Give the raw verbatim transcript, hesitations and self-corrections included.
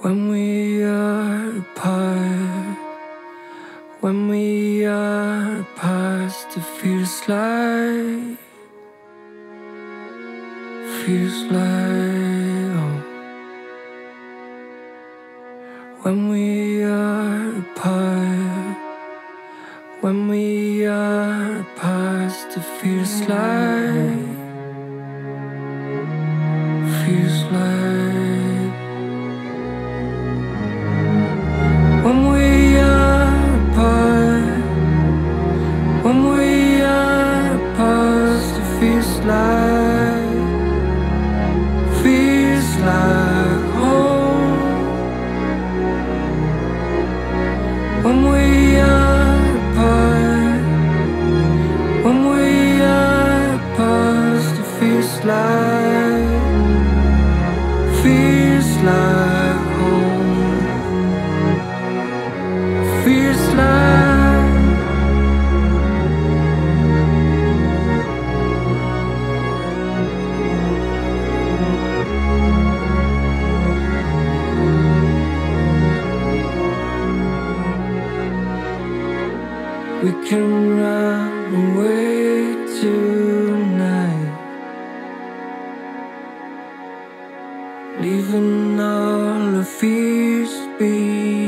When we are apart, when we are apart, it feels like, feels like home. When we are apart, when we are apart, it feels like, feels like. When we are apart, when we are apart, it feels like, feels like home. When we are apart, when we are apart, it feels like, feels like home. Feels like, we can run away tonight, leaving all our fears behind.